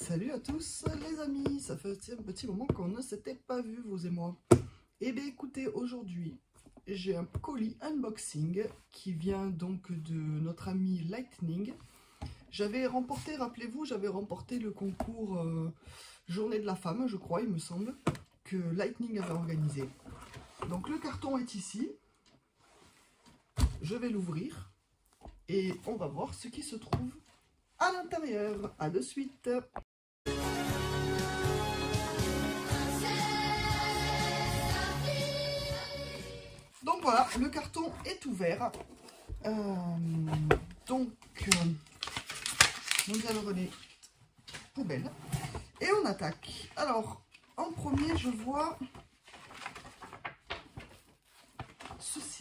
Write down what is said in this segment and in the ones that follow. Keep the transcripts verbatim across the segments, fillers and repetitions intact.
Salut à tous les amis, ça fait un petit moment qu'on ne s'était pas vu vous et moi. Et bien écoutez, aujourd'hui j'ai un colis unboxing qui vient donc de notre ami Lightning. J'avais remporté, rappelez-vous, j'avais remporté le concours euh, Journée de la Femme, je crois, il me semble, que Lightning avait organisé. Donc le carton est ici, je vais l'ouvrir et on va voir ce qui se trouve à l'intérieur. À de suite. Donc voilà, le carton est ouvert. Euh, donc, euh, nous allons donner poubelle. Et on attaque. Alors, en premier, je vois ceci.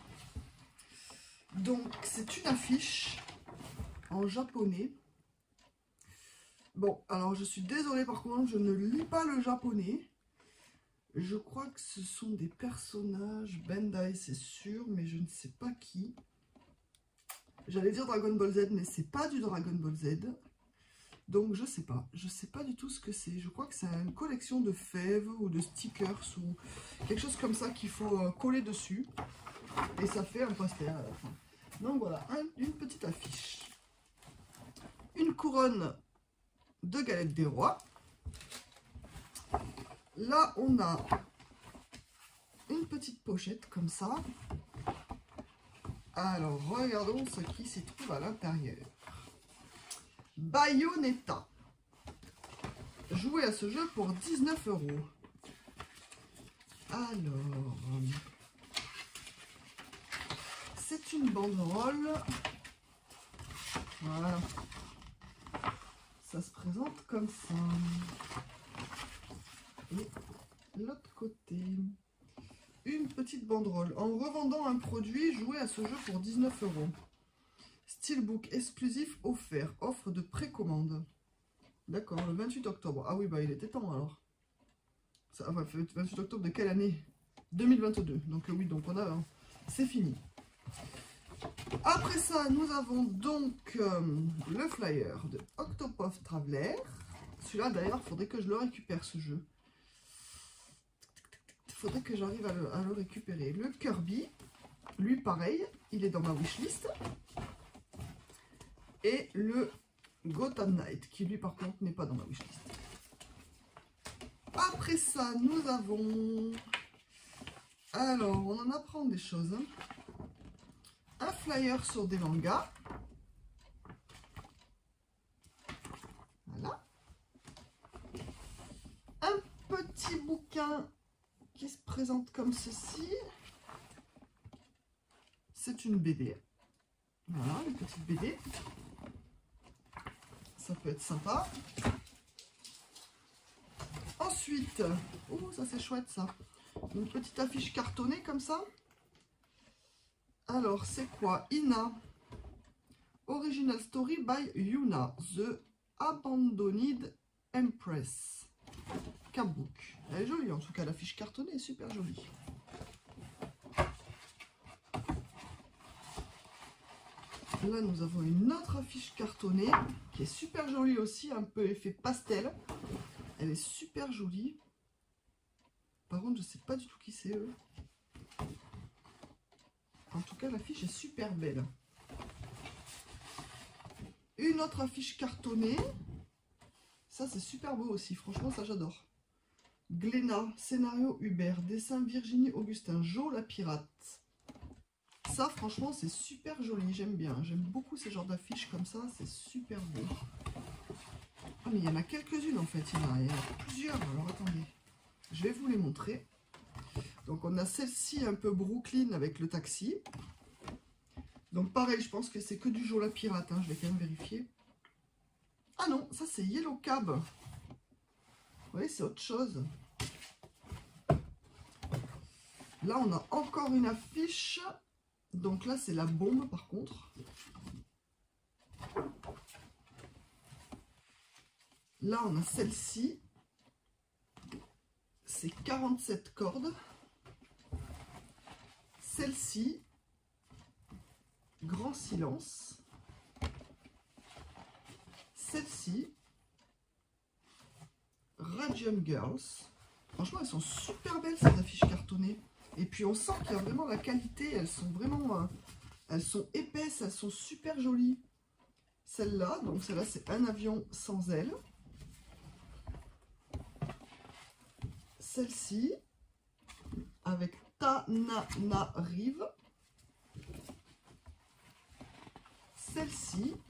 Donc, c'est une affiche en japonais. Bon, alors je suis désolée par contre, je ne lis pas le japonais. Je crois que ce sont des personnages Bandai, c'est sûr, mais je ne sais pas qui. J'allais dire Dragon Ball Z, mais c'est pas du Dragon Ball Z. Donc je sais pas, je sais pas du tout ce que c'est. Je crois que c'est une collection de fèves ou de stickers ou quelque chose comme ça qu'il faut coller dessus. Et ça fait un poster à la fin. Donc voilà, un, une petite affiche. Une couronne de galette des rois. Là, on a une petite pochette comme ça. Alors, regardons ce qui s'y trouve à l'intérieur. Bayonetta. Jouez à ce jeu pour dix-neuf euros. Alors, c'est une banderole. Voilà. Ça se présente comme ça. Et l'autre côté, une petite banderole. En revendant un produit, jouez à ce jeu pour dix-neuf euros. Steelbook exclusif offert. Offre de précommande. D'accord, le vingt-huit octobre. Ah oui, bah il était temps alors. Ça, enfin, vingt-huit octobre de quelle année? deux mille vingt-deux. Donc oui, donc on a... Hein, c'est fini. Après ça, nous avons donc euh, le flyer de Octopath Traveler. Celui-là, d'ailleurs, il faudrait que je le récupère, ce jeu. Il faudrait que j'arrive à le, à le récupérer. Le Kirby, lui, pareil, il est dans ma wishlist. Et le Gotham Knight, qui lui, par contre, n'est pas dans ma wishlist. Après ça, nous avons... Alors, on en apprend des choses. Hein. Un flyer sur des mangas. Voilà. Un petit bouquin qui se présente comme ceci. C'est une B D. Voilà, une petite B D. Ça peut être sympa. Ensuite, oh, ça c'est chouette ça. Une petite affiche cartonnée comme ça. Alors, c'est quoi? Ina. Original Story by Yuna. The Abandoned Empress. Kabook. Elle est jolie, en tout cas, l'affiche cartonnée est super jolie. Là, nous avons une autre affiche cartonnée qui est super jolie aussi, un peu effet pastel. Elle est super jolie. Par contre, je ne sais pas du tout qui c'est, eux. En tout cas, l'affiche est super belle. Une autre affiche cartonnée. Ça, c'est super beau aussi. Franchement, ça, j'adore. Glénat, scénario Hubert, dessin Virginie Augustin, Jo la pirate. Ça, franchement, c'est super joli. J'aime bien. J'aime beaucoup ces genres d'affiches comme ça. C'est super beau. Ah, mais il y en a quelques-unes, en fait. Il y en a, il y en a plusieurs. Alors, attendez. Je vais vous les montrer. Donc, on a celle-ci un peu Brooklyn avec le taxi. Donc, pareil, je pense que c'est que du Jo la pirate. Hein. Je vais quand même vérifier. Ah non, ça, c'est Yellow Cab. Vous voyez, c'est autre chose. Là, on a encore une affiche. Donc là, c'est la bombe, par contre. Là, on a celle-ci. C'est quarante-sept cordes. Celle-ci, Grand Silence. Celle-ci, Belgium Girls. Franchement, elles sont super belles, ces affiches cartonnées. Et puis, on sent qu'il y a vraiment la qualité. Elles sont vraiment... Euh, elles sont épaisses, elles sont super jolies. Celle-là, donc celle-là, c'est un avion sans aile. Celle-ci, avec Tananarive. Celle-ci,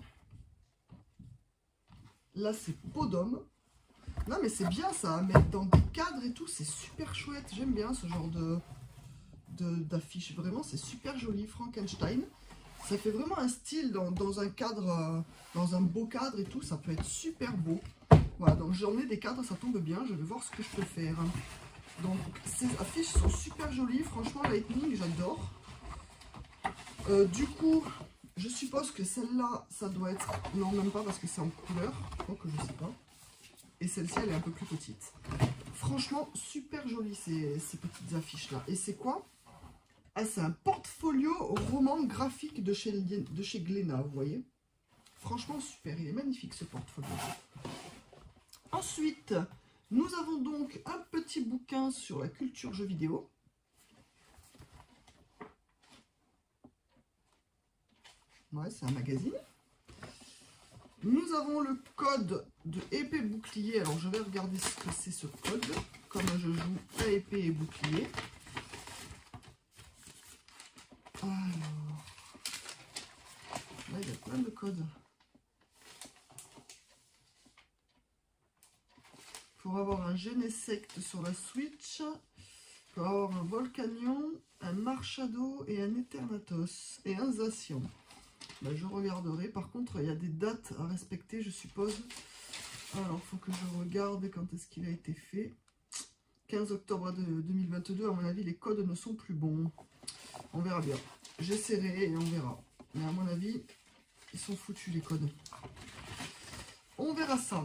là, c'est Peau d'homme. Non, mais c'est bien ça, à mettre dans des cadres et tout, c'est super chouette. J'aime bien ce genre de d'affiche. Vraiment, c'est super joli. Frankenstein. Ça fait vraiment un style dans, dans un cadre, euh, dans un beau cadre et tout. Ça peut être super beau. Voilà, donc j'en ai des cadres, ça tombe bien. Je vais voir ce que je peux faire. Donc, ces affiches sont super jolies. Franchement, Lightning, j'adore. Euh, du coup, je suppose que celle-là, ça doit être... Non, même pas parce que c'est en couleur. Je crois que je sais pas. Et celle-ci, elle est un peu plus petite. Franchement, super jolies ces, ces petites affiches-là. Et c'est quoi? Ah, c'est un portfolio roman graphique de chez, de chez Glénat, vous voyez. Franchement, super. Il est magnifique, ce portfolio. Ensuite, nous avons donc un petit bouquin sur la culture jeux vidéo. Ouais, c'est un magazine. Nous avons le code de épée bouclier. Alors, je vais regarder ce que c'est ce code. Comme je joue à épée et bouclier. Alors, là, il y a plein de codes. Pour avoir un Genesect sur la Switch, pour avoir un Volcanion, un Marshado et un Eternatus et un Zacian. Ben, je regarderai. Par contre, il y a des dates à respecter, je suppose. Alors, il faut que je regarde quand est-ce qu'il a été fait. quinze octobre deux mille vingt-deux, à mon avis, les codes ne sont plus bons. On verra bien. J'essaierai et on verra. Mais à mon avis, ils sont foutus les codes. On verra ça.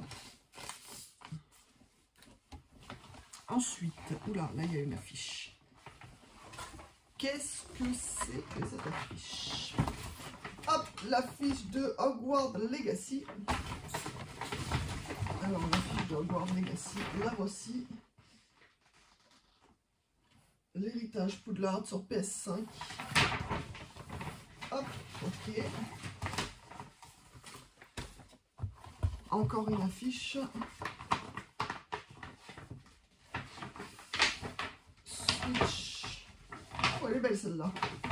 Ensuite, oula, là il y a une affiche. Qu'est-ce que c'est que cette affiche? Hop, l'affiche de Hogwarts Legacy. Alors, l'affiche de Hogwarts Legacy, la voici. L'héritage Poudlard sur P S cinq. Hop, ok. Encore une affiche. Switch. Oh, elle est belle celle-là.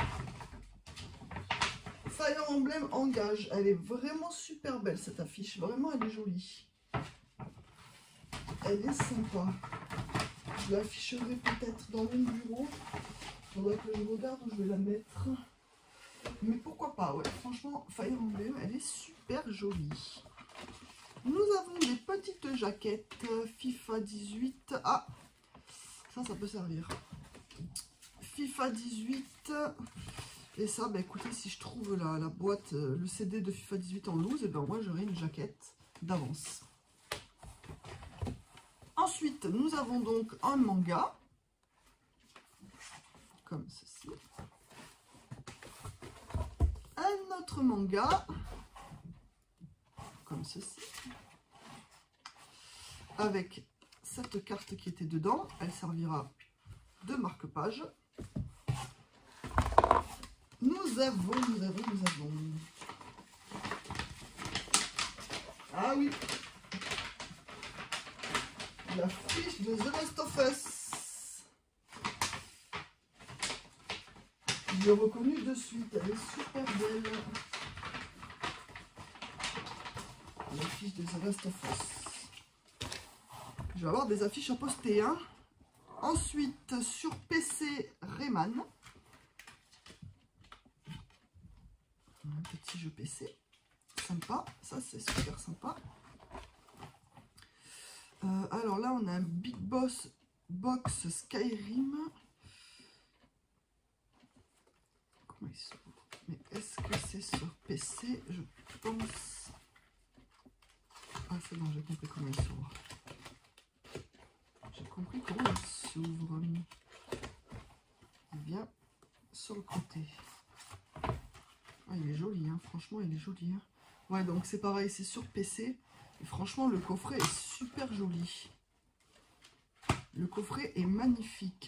Fire Emblem Engage. Elle est vraiment super belle cette affiche. Vraiment, elle est jolie. Elle est sympa. Je l'afficherai peut-être dans mon bureau. Il faudrait que je regarde où je vais la mettre. Mais pourquoi pas, ouais. Franchement, Fire Emblem, elle est super jolie. Nous avons des petites jaquettes FIFA dix-huit. Ah, ça, ça peut servir. FIFA dix-huit. Et ça, bah écoutez, si je trouve la, la boîte, le C D de FIFA dix-huit en loose, et ben moi j'aurai une jaquette d'avance. Ensuite, nous avons donc un manga. Comme ceci. Un autre manga. Comme ceci. Avec cette carte qui était dedans. Elle servira de marque-page. Nous avons, nous avons, nous avons. Ah oui. La fiche de The Last of Us. Je l'ai reconnue de suite. Elle est super belle. La fiche de The Last of Us. Je vais avoir des affiches à poster. Hein. Ensuite, sur P C, Rayman. Un petit jeu P C. Sympa. Ça, c'est super sympa. Euh, alors là, on a un Big Boss Box Skyrim. Comment il s'ouvre? Mais est-ce que c'est sur P C? Je pense. Ah, c'est bon, j'ai compris comment il s'ouvre. J'ai compris comment il s'ouvre. Il vient sur le côté. Ah, il est joli, hein. Franchement, il est joli. Hein. Ouais, donc c'est pareil, c'est sur P C. Et franchement, le coffret est super joli. Le coffret est magnifique.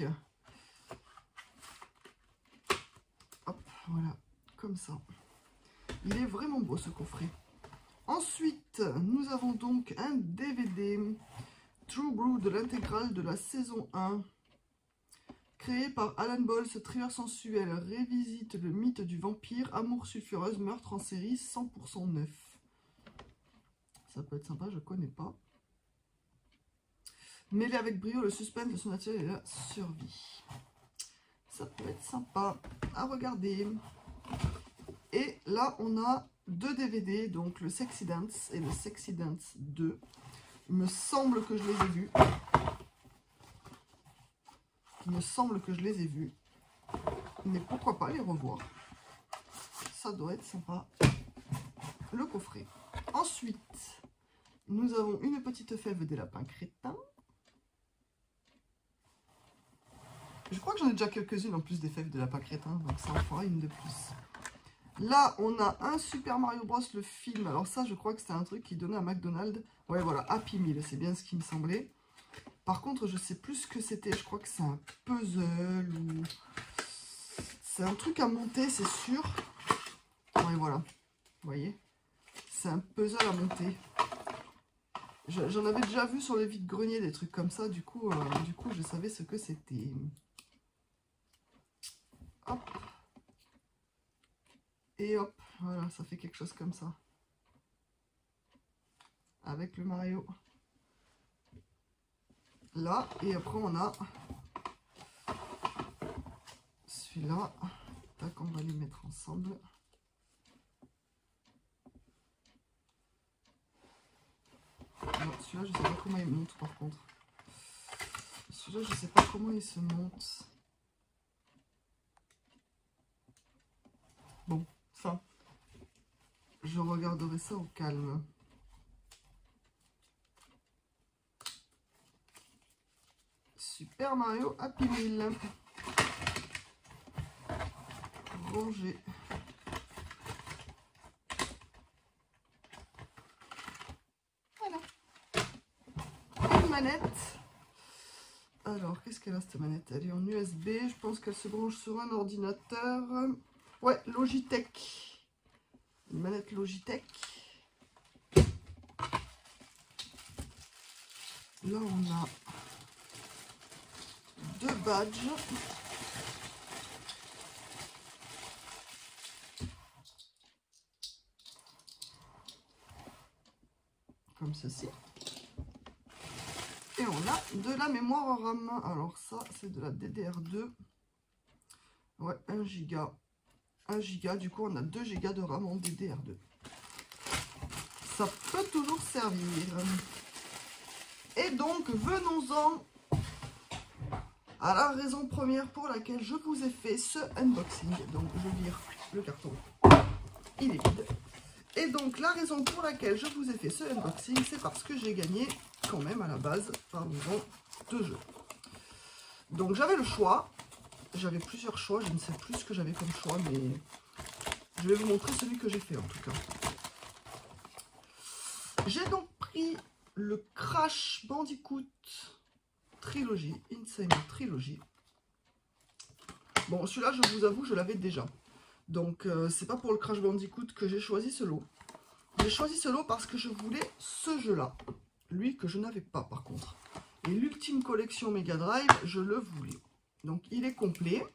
Hop, voilà, comme ça. Il est vraiment beau ce coffret. Ensuite, nous avons donc un D V D True Blue de l'intégrale de la saison un. Créé par Alan Ball, ce thriller sensuel révisite le mythe du vampire, amour sulfureuse, meurtre en série cent pour cent neuf. Ça peut être sympa, je connais pas. Mêlé avec brio le suspense de son naturel et la survie. Ça peut être sympa à regarder. Et là, on a deux D V D, donc le Sexy Dance et le Sexy Dance deux. Il me semble que je les ai vus. Il me semble que je les ai vus. Mais pourquoi pas les revoir. Ça doit être sympa. Le coffret. Ensuite, nous avons une petite fève des lapins crétins. Je crois que j'en ai déjà quelques-unes en plus des fèves de lapins crétins. Donc ça en fera une de plus. Là, on a un Super Mario Bros. Le film. Alors ça, je crois que c'était un truc qui donnait à McDonald's. Ouais, voilà, Happy Meal. C'est bien ce qui me semblait. Par contre, je sais plus ce que c'était. Je crois que c'est un puzzle ou... C'est un truc à monter, c'est sûr. Ouais, voilà. Vous voyez? C'est un puzzle à monter. J'en avais déjà vu sur les vides-greniers, des trucs comme ça. Du coup, euh, du coup, je savais ce que c'était. Hop. Et hop. Voilà, ça fait quelque chose comme ça. Avec le Mario. Là. Et après, on a celui-là. Tac, on va les mettre ensemble. Celui-là, je sais pas comment il monte par contre. Celui-là, je sais pas comment il se monte. Bon, ça, je regarderai ça au calme. Super Mario Happy Meal. Rangé. Voilà. Une manette. Alors, qu'est-ce qu'elle a cette manette? Elle est en U S B. Je pense qu'elle se branche sur un ordinateur. Ouais, Logitech. Une manette Logitech. Là, on a deux badges. Comme ceci. Et on a de la mémoire RAM. Alors ça, c'est de la D D R deux. Ouais, un giga. un giga. Du coup, on a deux gigas de RAM en D D R deux. Ça peut toujours servir. Et donc, venons-en à la raison première pour laquelle je vous ai fait ce unboxing. Donc, je vire le carton. Il est vide. Et donc, la raison pour laquelle je vous ai fait ce unboxing, c'est parce que j'ai gagné quand même à la base, parlons-en, deux jeux. Donc, j'avais le choix. J'avais plusieurs choix. Je ne sais plus ce que j'avais comme choix, mais je vais vous montrer celui que j'ai fait en tout cas. J'ai donc pris le Crash Bandicoot Trilogy, Insane Trilogy. Bon, celui-là, je vous avoue, je l'avais déjà. Donc, euh, c'est pas pour le Crash Bandicoot que j'ai choisi ce lot. J'ai choisi ce lot parce que je voulais ce jeu-là. Lui que je n'avais pas, par contre. Et l'Ultime Collection Mega Drive, je le voulais. Donc, il est complet.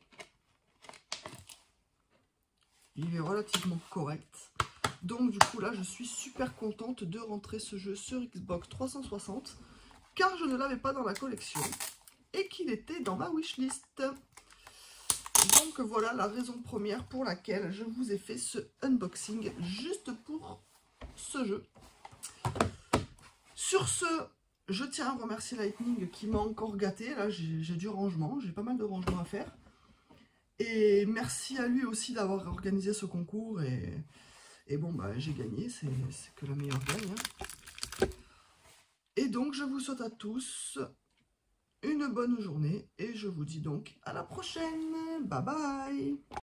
Il est relativement correct. Donc, du coup, là, je suis super contente de rentrer ce jeu sur Xbox trois cent soixante. Car je ne l'avais pas dans la collection. Et qu'il était dans ma wishlist. Donc voilà la raison première pour laquelle je vous ai fait ce unboxing juste pour ce jeu. Sur ce, je tiens à remercier Lightning qui m'a encore gâté. Là, j'ai du rangement, j'ai pas mal de rangement à faire. Et merci à lui aussi d'avoir organisé ce concours. Et, et bon, bah j'ai gagné, c'est que la meilleure gagne. Hein. Et donc, je vous souhaite à tous une bonne journée et je vous dis donc à la prochaine. Bye bye.